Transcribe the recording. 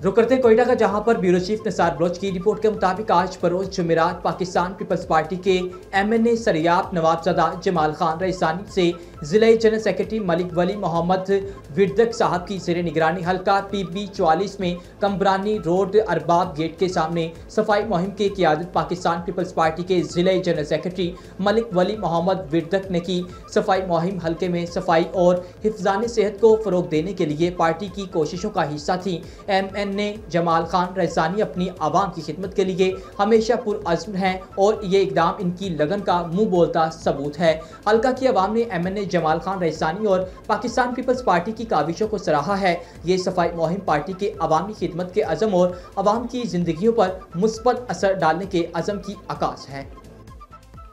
रुक करते कोयटा का, जहां पर ब्यूरो चीफ निसार बलोच की रिपोर्ट के मुताबिक आज बरोज जुमेरात पाकिस्तान पीपल्स पार्टी के MNA सरियाब नवाबजादा जमाल खान रईसानी से जिला जनरल सेक्रेटरी मलिक वली मोहम्मद विरदक साहब की ज़ेर निगरानी हल्का PB 44 में कम्बरानी रोड अरबाब गेट के सामने सफाई मुहिम की क़ियादत पाकिस्तान पीपल्स पार्टी के जिला जनरल सेक्रेटरी मलिक वली मोहम्मद विरदक ने की। सफाई मुहिम हल्के में सफाई और हिफ्ज़ान सेहत को फ़रोग देने के लिए पार्टी की कोशिशों का हिस्सा थी। MNA जमाल खान रईसानी अपनी आवाम की खिदमत के लिए हमेशा पुरअज़्म हैं और ये इकदाम इनकी लगन का मुंह बोलता सबूत है। हल्का की आवाम ने MNA जमाल खान रईसानी और पाकिस्तान पीपल्स पार्टी की काविशों को सराहा है। ये सफाई मुहिम पार्टी के अवामी खिदमत के अज़म और अवाम की जिंदगियों पर मुस्बत असर डालने के अज़म की अक्कास है।